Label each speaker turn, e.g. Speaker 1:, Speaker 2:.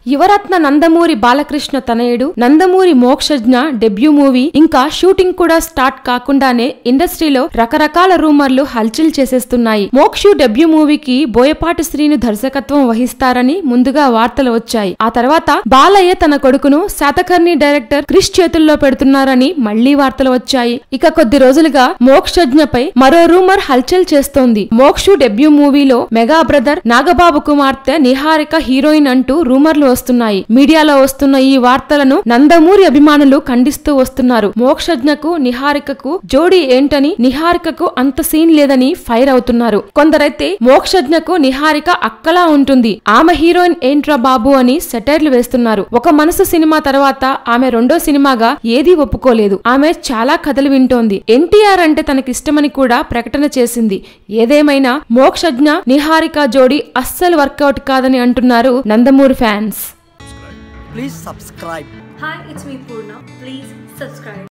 Speaker 1: యువరత్న నందమూరి బాలకృష్ణ తనయుడు Nandamuri Mokshagna debut movie ఇంకా shooting కూడా స్టార్ట్ కాకుండానే ఇండస్ట్రీలో రకరకాల రూమర్లు హల్చల్ చేసేస్తున్నాయి. మోక్షు డెబ్యూ మూవీకి బోయపాటి శ్రీను దర్శకత్వం వహిస్తారని ముందుగా వార్తలు వచ్చాయి. ఆ తర్వాత బాలయ్య తన కొడుకును శాతకర్ణి డైరెక్టర్ క్రిష్ చేతుల్లో పెడుతున్నారని మళ్లీ వార్తలు వచ్చాయి. ఇక కొద్ది రోజులుగా మోక్షజ్ఞపై మరో రూమర్ హల్చల్ చేస్తోంది. మోక్షు డెబ్యూ మూవీలో మెగా బ్రదర్ నాగబాబు కుమార్తె నిహారిక హీరోయిన్ అంటూ రూమర్లు వస్తున్నాయి. మీడియాలో వస్తున్న ఈ వార్తలను నందమూరి అభిమానులు ఖండిస్తూ వస్తున్నారు. మోక్షజ్ఞకు నిహారికకు జోడీ ఏంటని, నిహారికకు అంత సీన్ లేదని ఫైర్ అవుతున్నారు. కొందరైతే మోక్షజ్ఞకు నిహారిక అక్కలా ఉంటుంది, ఆమె హీరోయిన్ ఏంట్రా బాబు అని సెటైర్లు వేస్తున్నారు. ఒక మనసు సినిమా తర్వాత ఆమె రెండో సినిమాగా ఏదీ ఒప్పుకోలేదు. ఆమె చాలా కథలు వింటోంది. ఎన్టీఆర్ అంటే తనకిష్టమని కూడా ప్రకటన చేసింది. ఏదేమైనా మోక్షజ్ఞ నిహారిక జోడీ అస్సలు వర్కౌట్ కాదని అంటున్నారు Nandamuri fans.
Speaker 2: Please subscribe.
Speaker 3: Hi, it's me Purna. Please subscribe.